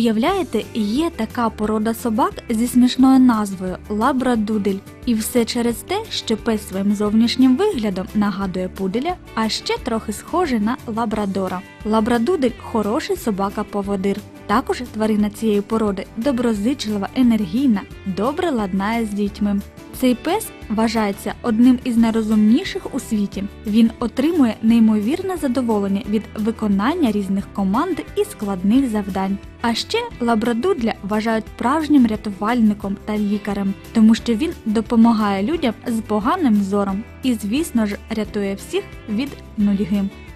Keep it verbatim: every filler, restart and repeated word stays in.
Уявляєте, є така порода собак зі смішною назвою – лабрадудель. І все через те, що пес своїм зовнішнім виглядом нагадує пуделя, а ще трохи схожий на лабрадора. Лабрадудель – хороший собака-поводир. Також тварина цієї породи доброзичлива, енергійна, добре ладнає з дітьми. Цей пес вважається одним із найрозумніших у світі. Він отримує неймовірне задоволення від виконання різних команд і складних завдань. А ще лабрадудля вважають справжнім рятувальником та лікарем, тому що він допомагає людям з поганим зором і, звісно ж, рятує всіх від нудьги.